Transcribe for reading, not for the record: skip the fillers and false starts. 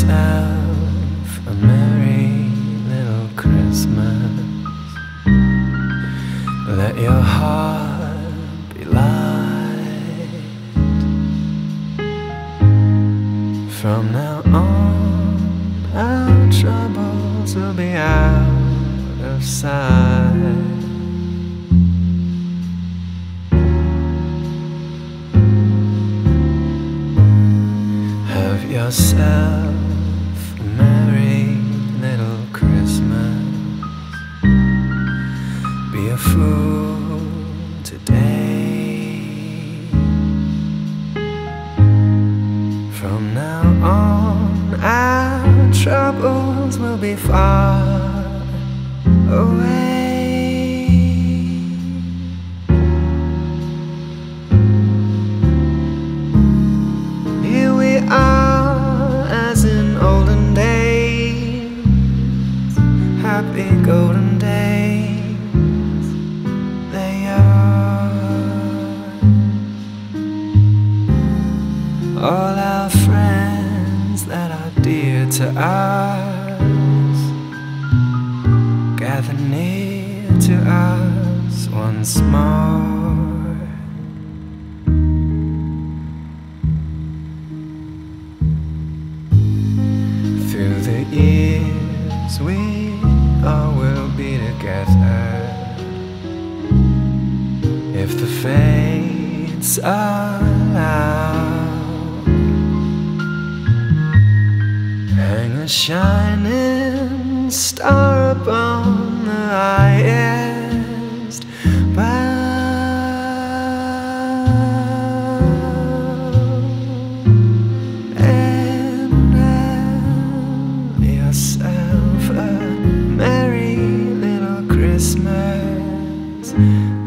yourself a merry little Christmas. Let your heart be light. From now on, our troubles will be out of sight. Have yourself a merry little Christmas. Be a fool today. From now on, our troubles will be far away. Here we are, as in olden days, happy golden days, they are. All our friends that are dear to us gather near to us once more. Through the years we all will be together, if the fates allow. Hang a shining star upon the highest bough, and have yourself a merry little Christmas.